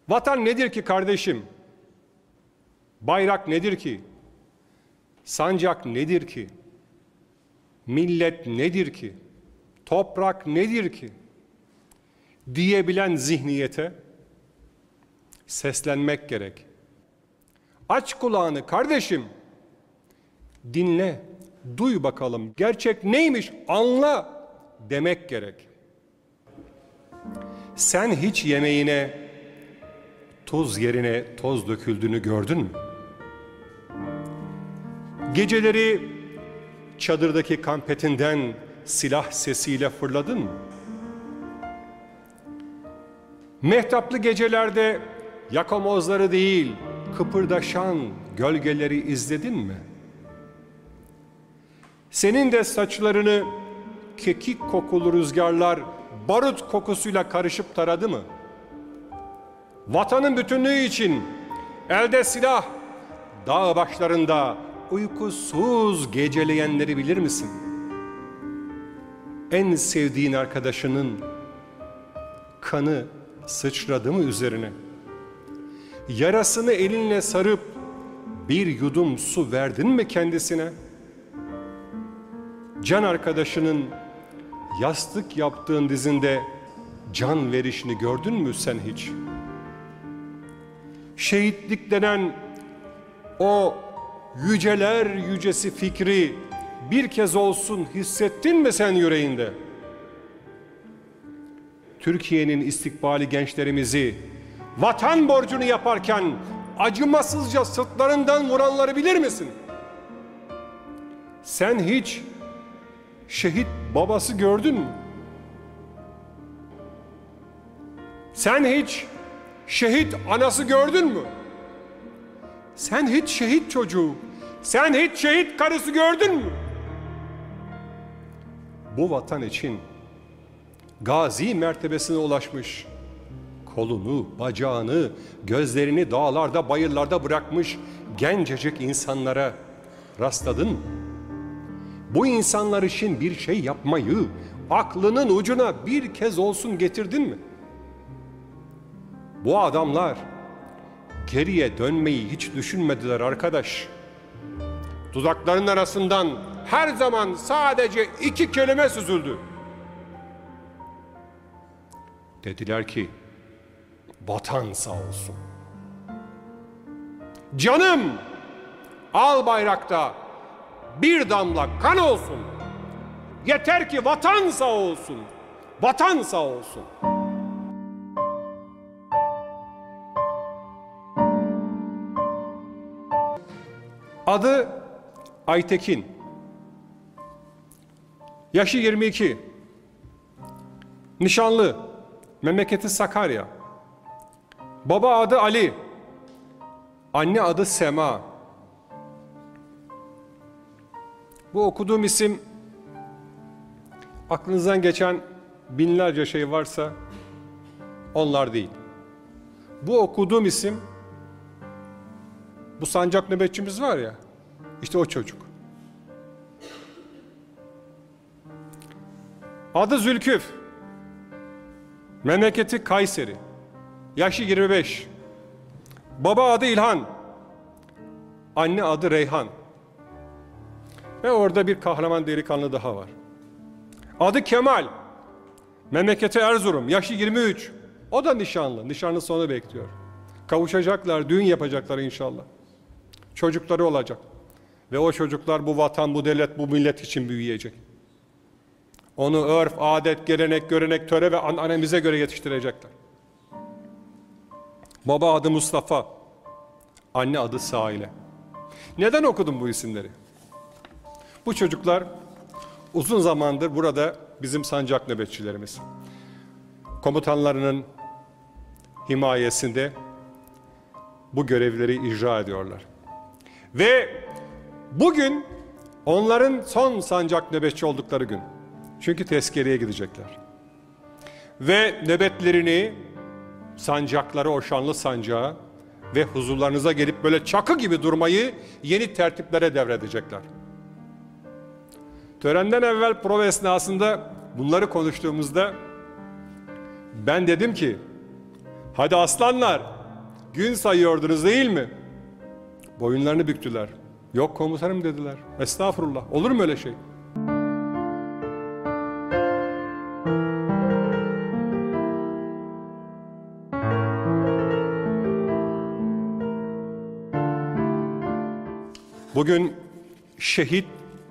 Vatan nedir ki kardeşim? Bayrak nedir ki? Sancak nedir ki? Millet nedir ki? Toprak nedir ki? Diyebilen zihniyete seslenmek gerek. Aç kulağını kardeşim. Dinle, duy bakalım. Gerçek neymiş anla demek gerek. Sen hiç yemeğine tuz yerine toz döküldüğünü gördün mü? Geceleri çadırdaki kampetinden silah sesiyle fırladın mı? Mehtaplı gecelerde yakamozları değil, kıpırdaşan gölgeleri izledin mi? Senin de saçlarını kekik kokulu rüzgarlar barut kokusuyla karışıp taradı mı? Vatanın bütünlüğü için elde silah, dağ başlarında uykusuz geceleyenleri bilir misin? En sevdiğin arkadaşının kanı sıçradı mı üzerine? Yarasını elinle sarıp bir yudum su verdin mi kendisine? Can arkadaşının yastık yaptığın dizinde can verişini gördün mü sen hiç? Şehitlik denen o yüceler yücesi fikri bir kez olsun hissettin mi sen yüreğinde? Türkiye'nin istikbali gençlerimizi vatan borcunu yaparken acımasızca sırtlarından vuranları bilir misin? Sen hiç şehit babası gördün mü? Sen hiç şehit anası gördün mü? Sen hiç şehit çocuğu, sen hiç şehit karısı gördün mü? Bu vatan için gazi mertebesine ulaşmış, kolunu, bacağını, gözlerini dağlarda, bayırlarda bırakmış gencecik insanlara rastladın mı? Bu insanlar için bir şey yapmayı aklının ucuna bir kez olsun getirdin mi? Bu adamlar geriye dönmeyi hiç düşünmediler arkadaş. Dudakların arasından her zaman sadece iki kelime süzüldü. Dediler ki, vatan sağ olsun. Canım, al bayrakta bir damla kan olsun. Yeter ki vatan sağ olsun. Vatan sağ olsun. Adı Aytekin. Yaşı 22. Nişanlı. Memleketi Sakarya. Baba adı Ali. Anne adı Sema. Bu okuduğum isim aklınızdan geçen binlerce şey varsa onlar değil. Bu okuduğum isim, bu sancak nöbetçimiz var ya, işte o çocuk. Adı Zülküf. Memleketi Kayseri. Yaşı 25. Baba adı İlhan. Anne adı Reyhan. Ve orada bir kahraman delikanlı daha var. Adı Kemal. Memleketi Erzurum. Yaşı 23. O da nişanlı. Nişanlı sonu bekliyor. Kavuşacaklar, düğün yapacaklar inşallah. Çocukları olacak. Ve o çocuklar bu vatan, bu devlet, bu millet için büyüyecek. Onu örf, adet, gelenek, görenek, töre ve annemize göre yetiştirecekler. Baba adı Mustafa. Anne adı Saile. Neden okudum bu isimleri? Bu çocuklar uzun zamandır burada bizim sancak nöbetçilerimiz. Komutanlarının himayesinde bu görevleri icra ediyorlar. Ve bugün onların son sancak nöbetçi oldukları gün. Çünkü tezkereye gidecekler. Ve nöbetlerini, sancakları, o şanlı sancağı ve huzurlarınıza gelip böyle çakı gibi durmayı yeni tertiplere devredecekler. Törenden evvel prova esnasında bunları konuştuğumuzda ben dedim ki, hadi aslanlar, gün sayıyordunuz değil mi? Boyunlarını büktüler. Yok komutanım dediler. Estağfurullah. Olur mu öyle şey? Bugün şehit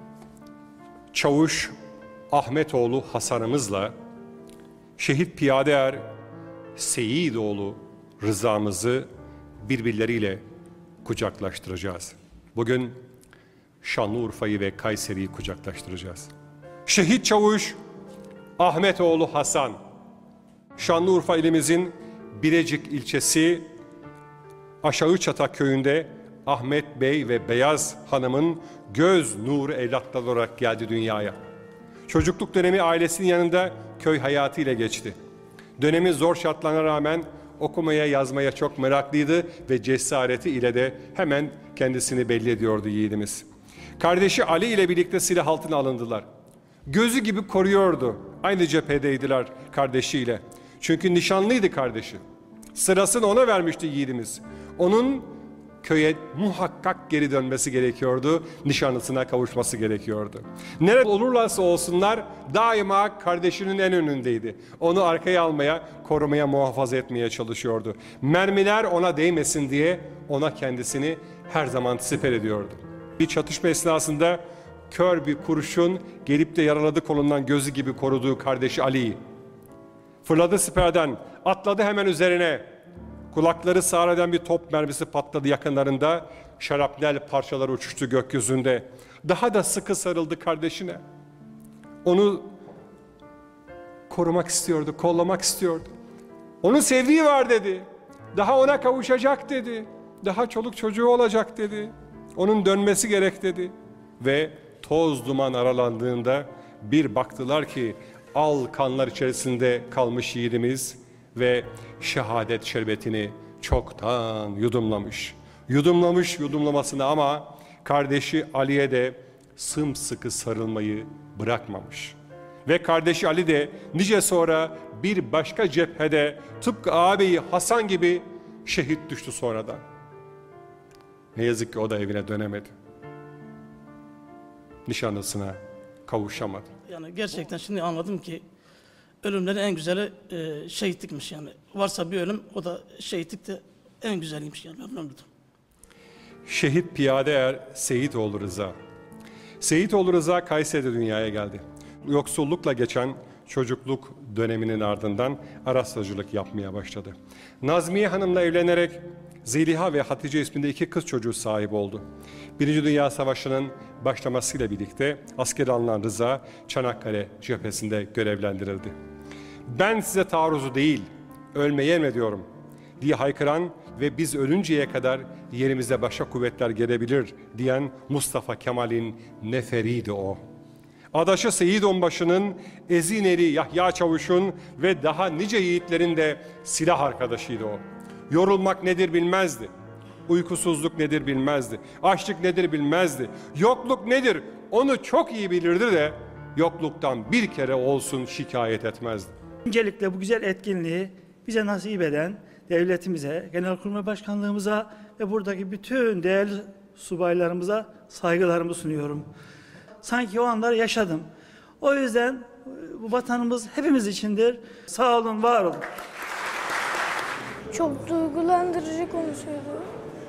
çavuş Ahmetoğlu Hasan'ımızla şehit piyadeer Seyidoğlu Rıza'mızı birbirleriyle kucaklaştıracağız. Bugün Şanlıurfa'yı ve Kayseri'yi kucaklaştıracağız. Şehit çavuş Ahmetoğlu Hasan, Şanlıurfa ilimizin Birecik ilçesi Aşağıçatak köyünde Ahmet Bey ve Beyaz Hanım'ın göz nuru evlatları olarak geldi dünyaya. Çocukluk dönemi ailesinin yanında köy hayatıyla geçti. Dönemin zor şartlarına rağmen okumaya yazmaya çok meraklıydı ve cesareti ile de hemen kendisini belli ediyordu yiğidimiz. Kardeşi Ali ile birlikte silah altına alındılar. Gözü gibi koruyordu. Aynı cephedeydiler kardeşiyle. Çünkü nişanlıydı kardeşi. Sırasını ona vermişti yiğidimiz. Onun köye muhakkak geri dönmesi gerekiyordu. Nişanlısına kavuşması gerekiyordu. Nerede olurlarsa olsunlar daima kardeşinin en önündeydi. Onu arkaya almaya, korumaya, muhafaza etmeye çalışıyordu. Mermiler ona değmesin diye ona kendisini her zaman siper ediyordu. Bir çatışma esnasında kör bir kurşun gelip de yaraladı kolundan gözü gibi koruduğu kardeşi Ali'yi. Fırladı siperden, atladı hemen üzerine. Kulakları sağır eden bir top mermisi patladı yakınlarında. Şarapnel parçaları uçuştu gökyüzünde. Daha da sıkı sarıldı kardeşine. Onu korumak istiyordu, kollamak istiyordu. Onun sevdiği var dedi. Daha ona kavuşacak dedi. Daha çoluk çocuğu olacak dedi. Onun dönmesi gerek dedi. Ve toz duman aralandığında bir baktılar ki al kanlar içerisinde kalmış yiğidimiz ve şehadet şerbetini çoktan yudumlamış. Yudumlamış yudumlamasını ama kardeşi Ali'ye de sımsıkı sarılmayı bırakmamış. Ve kardeşi Ali de nice sonra bir başka cephede tıpkı ağabeyi Hasan gibi şehit düştü sonradan. Ne yazık ki o da evine dönemedi. Nişanlısına kavuşamadı. Yani gerçekten şimdi anladım ki ölümlerin en güzeli şehitlikmiş yani. Varsa bir ölüm o da şehitlik de en güzeliymiş yani. Ben anladım. Şehit piyadeer Seyidoğlu Rıza. Seyidoğlu Rıza Kayseri'de dünyaya geldi. Yoksullukla geçen çocukluk döneminin ardından arastacılık yapmaya başladı. Nazmiye Hanım'la evlenerek Zeliha ve Hatice isminde 2 kız çocuğu sahibi oldu. Birinci Dünya Savaşı'nın başlamasıyla birlikte askere alınan Rıza Çanakkale cephesinde görevlendirildi. Ben size taarruzu değil, ölmeye emrediyorum diye haykıran ve biz ölünceye kadar yerimize başka kuvvetler gelebilir diyen Mustafa Kemal'in neferiydi o. Adaşı Seyit Onbaşı'nın, Ezineli Yahya Çavuş'un ve daha nice yiğitlerin de silah arkadaşıydı o. Yorulmak nedir bilmezdi. Uykusuzluk nedir bilmezdi. Açlık nedir bilmezdi. Yokluk nedir onu çok iyi bilirdi de yokluktan bir kere olsun şikayet etmezdi. Öncelikle bu güzel etkinliği bize nasip eden devletimize, Genelkurmay Başkanlığımıza ve buradaki bütün değerli subaylarımıza saygılarımı sunuyorum. Sanki o anları yaşadım. O yüzden bu vatanımız hepimiz içindir. Sağ olun, var olun. Çok duygulandırıcı konuşuyordu.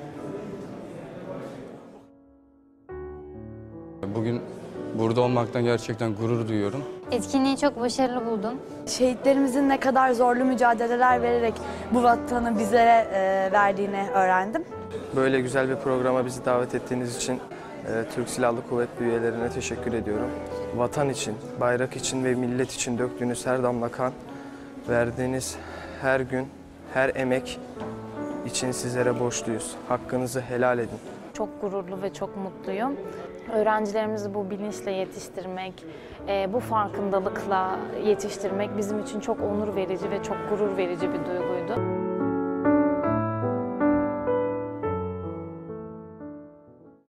Bugün burada olmaktan gerçekten gurur duyuyorum. Etkinliği çok başarılı buldum. Şehitlerimizin ne kadar zorlu mücadeleler vererek bu vatanı bizlere verdiğini öğrendim. Böyle güzel bir programa bizi davet ettiğiniz için Türk Silahlı Kuvvetleri üyelerine teşekkür ediyorum. Vatan için, bayrak için ve millet için döktüğünüz her damla kan, verdiğiniz her gün, her emek için sizlere borçluyuz. Hakkınızı helal edin. Çok gururlu ve çok mutluyum. Öğrencilerimizi bu bilinçle yetiştirmek, bu farkındalıkla yetiştirmek bizim için çok onur verici ve çok gurur verici bir duyguydu.